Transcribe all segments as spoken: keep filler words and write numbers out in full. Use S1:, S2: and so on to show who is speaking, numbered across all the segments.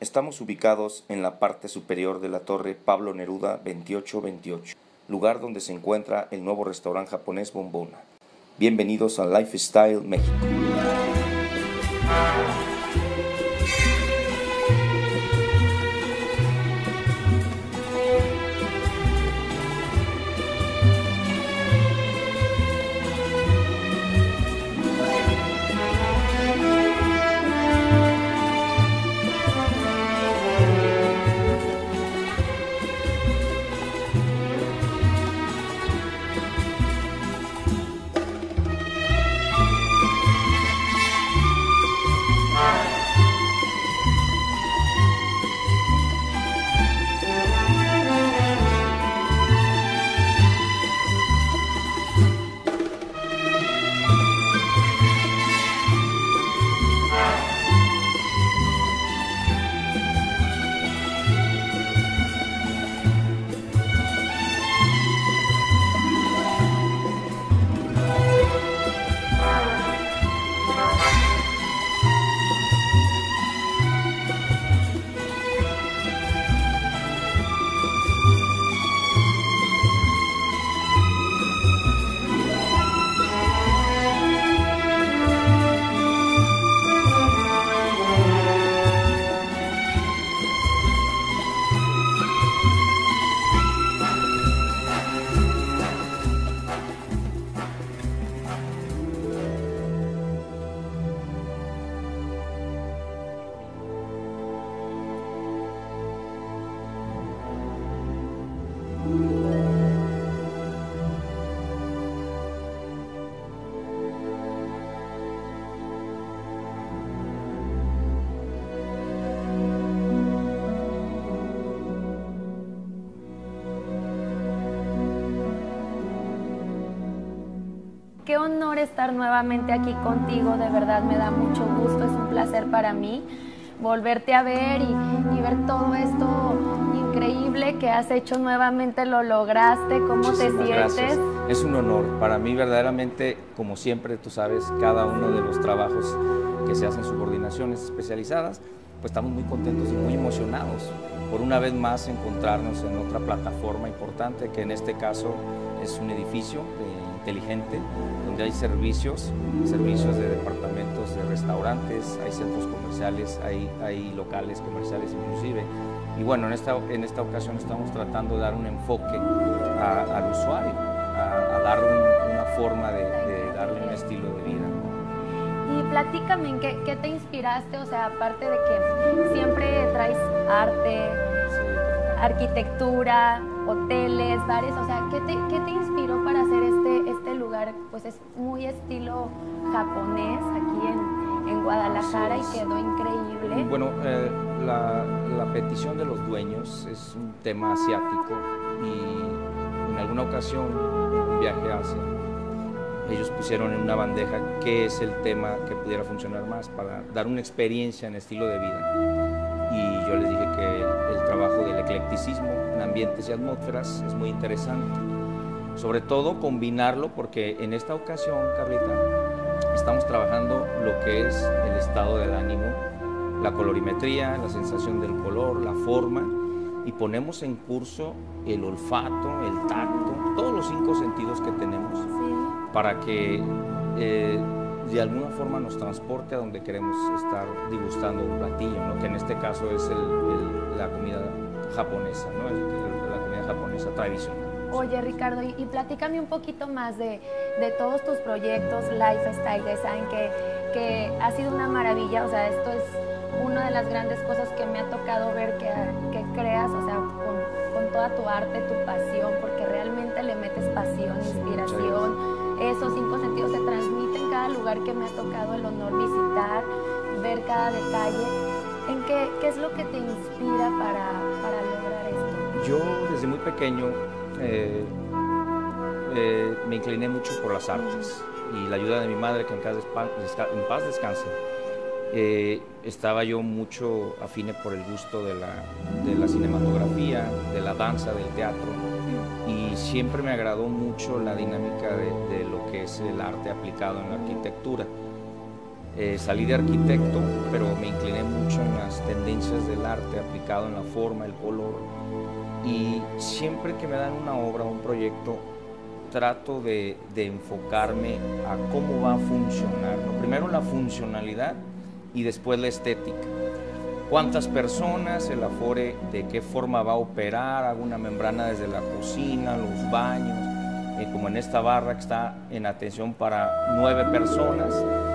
S1: Estamos ubicados en la parte superior de la torre Pablo Neruda veintiocho veintiocho, lugar donde se encuentra el nuevo restaurante japonés Bombona. Bienvenidos a Lifestyle México.
S2: Qué honor estar nuevamente aquí contigo, de verdad me da mucho gusto, es un placer para mí volverte a ver y, y ver todo esto increíble que has hecho nuevamente, lo lograste, ¿cómo
S3: Muchísimas
S2: te sientes?
S3: Gracias. Es un honor, para mí verdaderamente, como siempre, tú sabes, cada uno de los trabajos que se hacen subordinaciones especializadas, pues estamos muy contentos y muy emocionados por una vez más encontrarnos en otra plataforma importante, que en este caso es un edificio de inteligente, donde hay servicios, servicios de departamentos, de restaurantes, hay centros comerciales, hay, hay locales comerciales inclusive. Y bueno, en esta, en esta ocasión estamos tratando de dar un enfoque a, al usuario, a, a dar un, una forma de, de darle un estilo de vida.
S2: Y platícame, ¿en qué, qué te inspiraste? O sea, aparte de que siempre traes arte,
S3: Sí.
S2: arquitectura, hoteles, bares, o sea, ¿qué te, qué te inspiró para hacer este, este lugar? Pues es muy estilo japonés aquí en, en Guadalajara y quedó increíble.
S3: Bueno, eh, la, la petición de los dueños es un tema asiático y en alguna ocasión, en un viaje a Asia, ellos pusieron en una bandeja qué es el tema que pudiera funcionar más para dar una experiencia en estilo de vida. Y yo les dije que el, el trabajo del eclecticismo en ambientes y atmósferas es muy interesante. Sobre todo combinarlo porque en esta ocasión, Carlita, estamos trabajando lo que es el estado del ánimo, la colorimetría, la sensación del color, la forma, y ponemos en curso el olfato, el tacto, todos los cinco sentidos que tenemos,
S2: Sí.
S3: para que eh, de alguna forma nos transporte a donde queremos estar degustando un platillo, ¿no? Que en este caso es el, el, la comida japonesa, ¿no? el, el, la comida japonesa tradicional.
S2: Oye, Ricardo, y, y platícame un poquito más de, de todos tus proyectos, Lifestyle Design, que, que ha sido una maravilla. O sea, esto es una de las grandes cosas que me ha tocado ver que, que creas, o sea, con, con toda tu arte, tu pasión, porque realmente le metes pasión, inspiración. Esos cinco sentidos se transmiten en cada lugar que me ha tocado el honor visitar, ver cada detalle. ¿En qué, qué es lo que te inspira para, para lograr esto?
S3: Yo desde muy pequeño eh, eh, me incliné mucho por las artes y la ayuda de mi madre, que en, paz, en paz descanse. Eh, estaba yo mucho afine por el gusto de la, de la cinematografía, de la danza, del teatro, y siempre me agradó mucho la dinámica de, de lo que es el arte aplicado en la arquitectura. Eh, salí de arquitecto, pero me incliné mucho en las tendencias del arte aplicado en la forma, el color. Y siempre que me dan una obra, un proyecto, trato de, de enfocarme a cómo va a funcionar, ¿no? Primero la funcionalidad y después la estética. Cuántas personas, el afore, de qué forma va a operar, hago una membrana desde la cocina, los baños, eh, como en esta barra que está en atención para nueve personas.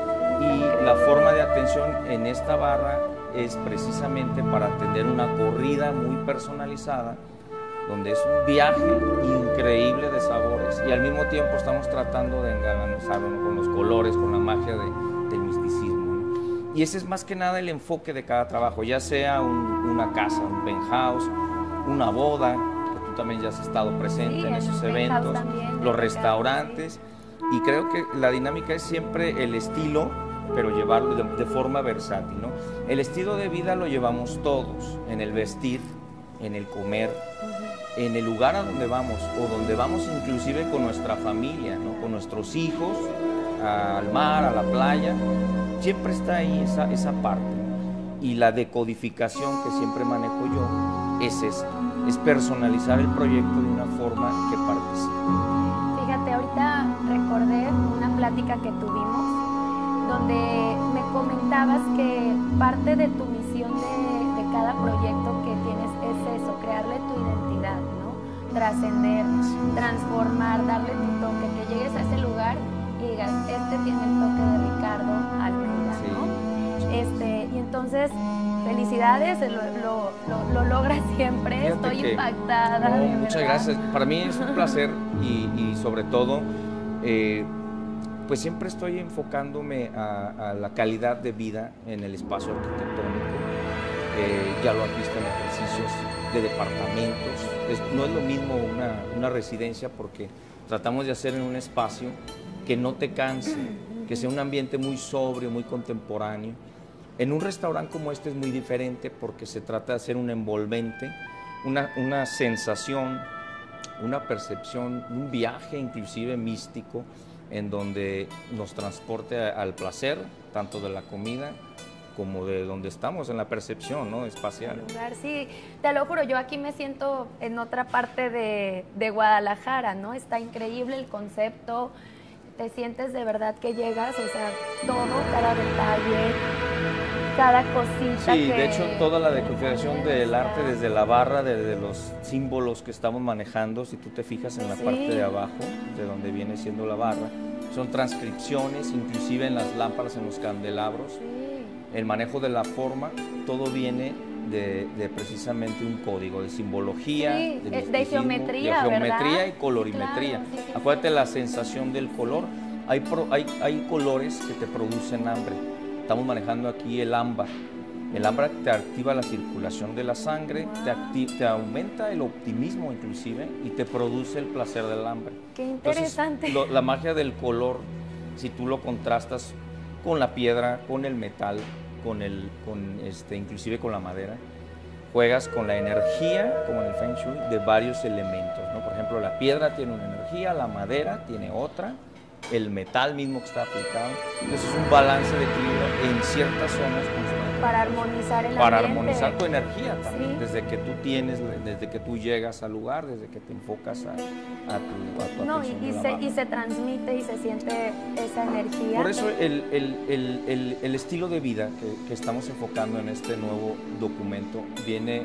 S3: Y la forma de atención en esta barra es precisamente para atender una corrida muy personalizada, donde es un viaje increíble de sabores y al mismo tiempo estamos tratando de engalanarlo con los colores, con la magia de, del misticismo, ¿no? Y ese es más que nada el enfoque de cada trabajo, ya sea un, una casa, un penthouse, una boda, que tú también ya has estado presente, sí, en esos eventos, también, los restaurantes, sí. Y creo que la dinámica es siempre el estilo, pero llevarlo de, de forma versátil, ¿no? El estilo de vida lo llevamos todos, en el vestir, en el comer, uh-huh. en el lugar a donde vamos, o donde vamos inclusive con nuestra familia, ¿no? Con nuestros hijos, al mar, a la playa, siempre está ahí esa, esa parte. Y la decodificación que siempre manejo yo es esta, es personalizar el proyecto de una forma que participe.
S2: Fíjate, ahorita recordé una plática que tuvimos donde me comentabas que parte de tu misión de, de cada proyecto que tienes es eso, crearle tu identidad, ¿no? Trascender, transformar, darle tu toque, que llegues a ese lugar y digas, este tiene el toque de Ricardo Almeida, sí. ¿no? Este, y entonces, felicidades, lo, lo, lo, lo logras siempre. Fíjate estoy que, impactada.
S3: No, muchas verdad. Gracias, para mí es un placer y, y sobre todo, eh, pues siempre estoy enfocándome a, a la calidad de vida en el espacio arquitectónico. Eh, ya lo has visto en ejercicios de departamentos. Es, no es lo mismo una, una residencia porque tratamos de hacer en un espacio que no te canse, que sea un ambiente muy sobrio, muy contemporáneo. En un restaurante como este es muy diferente porque se trata de hacer un envolvente, una, una sensación, una percepción, un viaje inclusive místico, en donde nos transporte al placer, tanto de la comida como de donde estamos, en la percepción, ¿no? Espacial.
S2: Sí, te lo juro, yo aquí me siento en otra parte de, de Guadalajara, ¿no? Está increíble el concepto, te sientes de verdad que llegas, o sea, todo, cada detalle, cada cosita.
S3: Sí,
S2: que...
S3: de hecho, toda la decodificación del arte, desde la barra, desde los símbolos que estamos manejando, si tú te fijas en la sí. parte de abajo, de donde viene siendo la barra, son transcripciones, inclusive en las lámparas, en los candelabros. Sí. El manejo de la forma, todo viene de, de precisamente un código de simbología,
S2: sí,
S3: de,
S2: de geometría,
S3: de geometría
S2: ¿verdad?
S3: y colorimetría.
S2: Sí, claro, sí,
S3: Acuérdate la sensación del color. Hay, pro, hay, hay colores que te producen hambre. Estamos manejando aquí el ámbar. El ámbar te activa la circulación de la sangre, wow. te, activa, te aumenta el optimismo inclusive y te produce el placer del hambre.
S2: Qué interesante.
S3: Entonces, lo, la magia del color, si tú lo contrastas con la piedra, con el metal, con el, con este, inclusive con la madera, juegas con la energía, como en el Feng Shui, de varios elementos, ¿no? Por ejemplo, la piedra tiene una energía, la madera tiene otra, el metal mismo que está aplicado. Entonces es un balance de equilibrio en ciertas zonas.
S2: Para armonizar el
S3: Para
S2: ambiente.
S3: armonizar tu energía también, ¿sí? Desde que tú tienes, desde que tú llegas al lugar, desde que te enfocas a, a tu, a tu
S2: no, y, y, se, y se transmite y se siente esa energía.
S3: Por eso el, el, el, el, el estilo de vida que, que estamos enfocando en este nuevo documento viene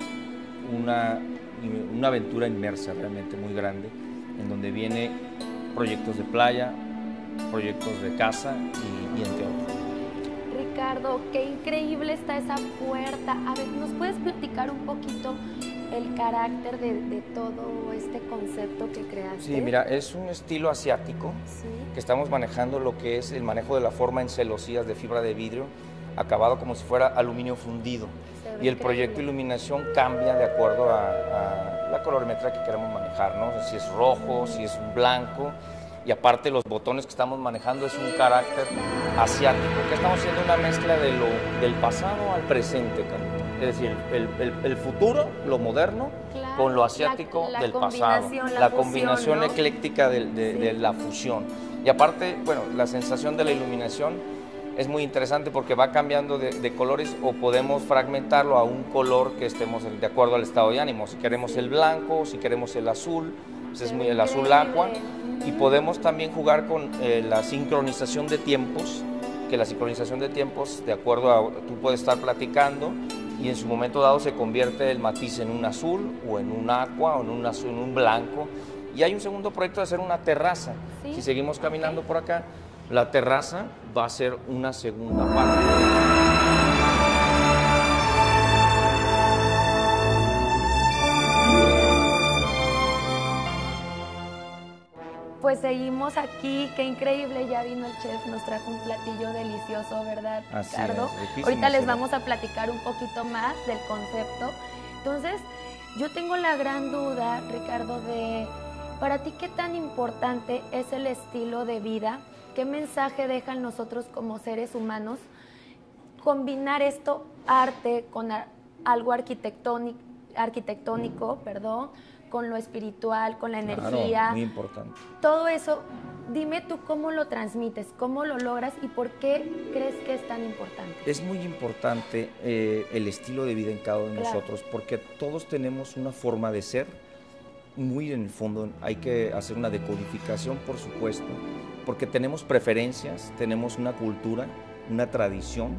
S3: una, una aventura inmersa realmente muy grande, en donde viene proyectos de playa, proyectos de casa y, y entre otros.
S2: Ricardo, qué increíble está esa puerta. A ver, ¿nos puedes platicar un poquito el carácter de, de todo este concepto que creaste?
S3: Sí, mira, es un estilo asiático, ¿sí? Que estamos manejando lo que es el manejo de la forma en celosías de fibra de vidrio, acabado como si fuera aluminio fundido. Y el proyecto de iluminación cambia de acuerdo a, a la colorimetría que queremos manejar, ¿no? Si es rojo, si es un blanco. Y aparte los botones que estamos manejando es un carácter asiático, que estamos haciendo una mezcla de lo, del pasado al presente, Carlita. Es decir, el, el, el futuro, lo moderno, claro, con lo asiático
S2: la, la
S3: del pasado.
S2: La,
S3: la
S2: fusión,
S3: combinación
S2: ¿no?
S3: ecléctica de, de, sí. de la fusión. Y aparte, bueno, la sensación de la iluminación es muy interesante porque va cambiando de, de colores o podemos fragmentarlo a un color que estemos de acuerdo al estado de ánimo. Si queremos el blanco, si queremos el azul, pues es muy el azul aqua. Y podemos también jugar con eh, la sincronización de tiempos, que la sincronización de tiempos, de acuerdo a, tú puedes estar platicando y en su momento dado se convierte el matiz en un azul o en un aqua o en un azul, en un blanco. Y hay un segundo proyecto de hacer una terraza. ¿Sí? Si seguimos caminando por acá, la terraza va a ser una segunda parte.
S2: Pues seguimos aquí, qué increíble, ya vino el chef, nos trajo un platillo delicioso, ¿verdad, Ricardo?
S3: Es,
S2: ahorita les vamos a platicar un poquito más del concepto. Entonces, yo tengo la gran duda, Ricardo, de para ti qué tan importante es el estilo de vida, qué mensaje dejan nosotros como seres humanos, combinar esto, arte, con algo arquitectónico, arquitectónico, perdón, con lo espiritual, con la energía.
S3: Claro, muy importante.
S2: Todo eso, dime tú cómo lo transmites, cómo lo logras y por qué crees que es tan importante.
S3: Es muy importante eh, el estilo de vida en cada uno de
S2: Claro.
S3: nosotros, porque todos tenemos una forma de ser, muy en el fondo hay que hacer una decodificación, por supuesto, porque tenemos preferencias, tenemos una cultura, una tradición,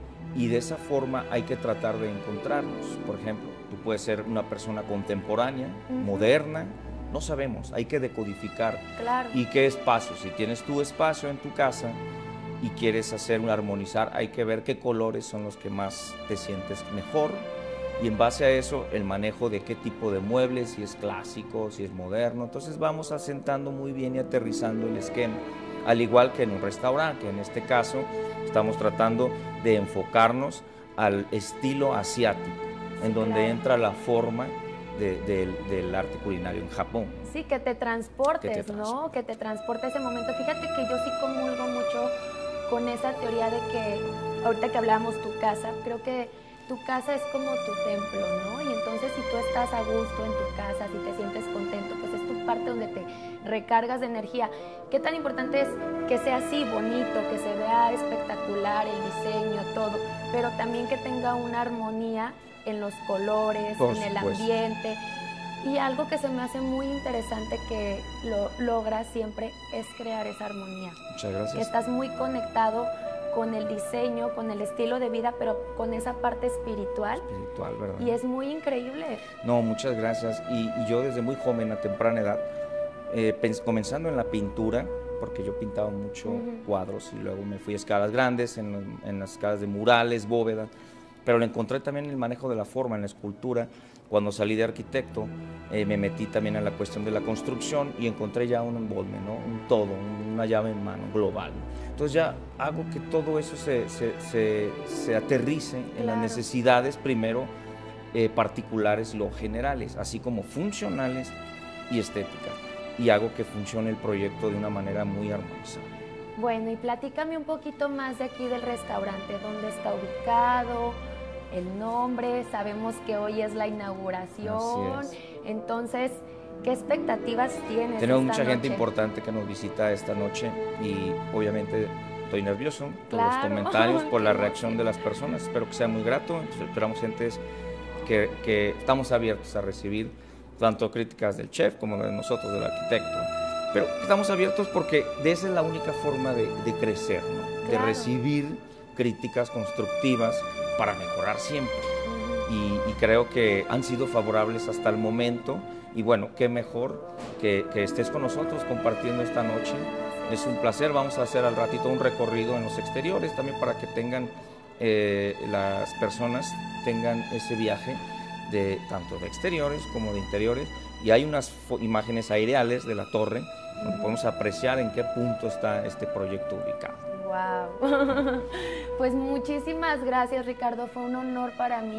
S3: y de esa forma hay que tratar de encontrarnos. Por ejemplo, tú puedes ser una persona contemporánea, uh-huh. moderna, no sabemos, hay que decodificar.
S2: Claro.
S3: ¿Y qué espacio? Si tienes tu espacio en tu casa y quieres hacer un armonizar, hay que ver qué colores son los que más te sientes mejor, y en base a eso el manejo de qué tipo de muebles, si es clásico, si es moderno. Entonces vamos asentando muy bien y aterrizando el esquema, al igual que en un restaurante, que en este caso estamos tratando de enfocarnos al estilo asiático, en donde
S2: claro.
S3: entra la forma de, de, del arte culinario en Japón.
S2: Sí, que te transportes,
S3: que te transporte.
S2: ¿no? Que te transporte ese momento. Fíjate que yo sí comulgo mucho con esa teoría de que, ahorita que hablábamos tu casa, creo que tu casa es como tu templo, ¿no? Y entonces si tú estás a gusto en tu casa, si te sientes contento, pues es tu parte donde te recargas de energía. ¿Qué tan importante es que sea así, bonito, que se vea espectacular el diseño, todo, pero también que tenga una armonía en los colores,
S3: Por
S2: en el
S3: supuesto.
S2: ambiente? Y algo que se me hace muy interesante que lo logras siempre es crear esa armonía.
S3: Muchas gracias.
S2: Que estás muy conectado con el diseño, con el estilo de vida, pero con esa parte espiritual.
S3: Espiritual, ¿verdad?
S2: Y es muy increíble.
S3: No, muchas gracias. Y, y yo desde muy joven, a temprana edad, eh, comenzando en la pintura, porque yo pintaba mucho uh-huh. cuadros y luego me fui a escalas grandes, en, en las escalas de murales, bóvedas, pero le encontré también el manejo de la forma, en la escultura. Cuando salí de arquitecto, eh, me metí también en la cuestión de la construcción y encontré ya un envolve, ¿no? Un todo, una llave en mano global. Entonces ya hago que todo eso se, se, se, se aterrice en
S2: claro.
S3: las necesidades, primero eh, particulares y luego generales, así como funcionales y estéticas. Y hago que funcione el proyecto de una manera muy armonizada.
S2: Bueno, y platícame un poquito más de aquí del restaurante, dónde está ubicado, el nombre, sabemos que hoy es la inauguración,
S3: Así es.
S2: Entonces, ¿qué expectativas tienes?
S3: Tenemos
S2: esta
S3: mucha
S2: noche?
S3: gente importante que nos visita esta noche y obviamente estoy nervioso por
S2: Claro.
S3: los comentarios, por la reacción de las personas. Espero que sea muy grato. Entonces, esperamos gentes que, que estamos abiertos a recibir tanto críticas del chef como de nosotros, del arquitecto. Pero estamos abiertos porque de esa es la única forma de, de crecer, ¿no?
S2: Claro.
S3: De recibir críticas constructivas para mejorar siempre.
S2: Uh-huh.
S3: Y, y creo que han sido favorables hasta el momento. Y bueno, qué mejor que, que estés con nosotros compartiendo esta noche. Es un placer. Vamos a hacer al ratito un recorrido en los exteriores también para que tengan, eh, las personas tengan ese viaje de tanto de exteriores como de interiores. Y hay unas imágenes aéreas de la torre donde podemos apreciar en qué punto está este proyecto ubicado.
S2: Wow. Pues muchísimas gracias, Ricardo. Fue un honor para mí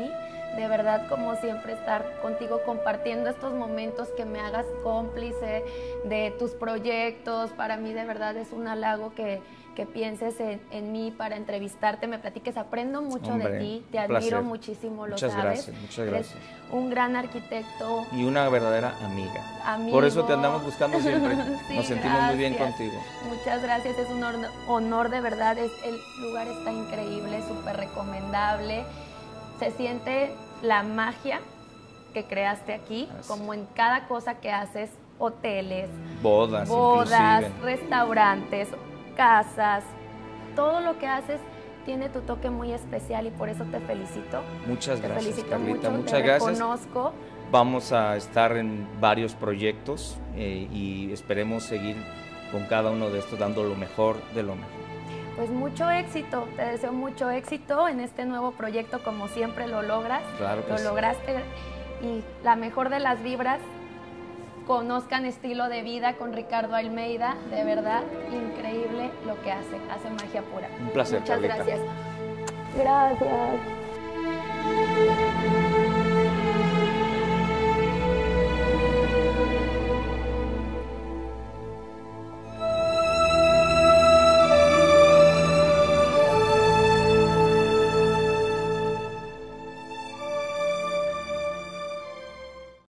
S2: de verdad, como siempre, estar contigo compartiendo estos momentos, que me hagas cómplice de tus proyectos. Para mí, de verdad, es un halago que, que pienses en, en mí para entrevistarte, me platiques. Aprendo mucho
S3: Hombre,
S2: de ti, te
S3: placer.
S2: admiro muchísimo, lo
S3: muchas
S2: sabes.
S3: Gracias, muchas gracias.
S2: Eres un gran arquitecto.
S3: Y una verdadera amiga.
S2: Amigo.
S3: Por eso te andamos buscando siempre.
S2: Sí,
S3: Nos sentimos muy bien
S2: gracias.
S3: contigo.
S2: Muchas gracias, es un honor, honor de verdad. Es, el lugar está increíble, súper recomendable. Se siente la magia que creaste aquí,
S3: Así.
S2: como en cada cosa que haces, hoteles,
S3: Bodas,
S2: bodas,
S3: inclusive.
S2: restaurantes, casas, todo lo que haces tiene tu toque muy especial y por eso te felicito.
S3: Muchas
S2: te
S3: gracias,
S2: felicito
S3: Carlita,
S2: mucho,
S3: muchas
S2: te
S3: gracias.
S2: reconozco.
S3: Vamos a estar en varios proyectos eh, y esperemos seguir con cada uno de estos dando lo mejor de lo mejor.
S2: Pues mucho éxito, te deseo mucho éxito en este nuevo proyecto, como siempre lo logras,
S3: Claro que
S2: lo
S3: sí.
S2: lograste, y la mejor de las vibras. Conozcan Estilo de Vida con Ricardo Almeida, de verdad, increíble lo que hace, hace magia pura.
S3: Un placer,
S2: Muchas
S3: Carlita.
S2: gracias. Gracias.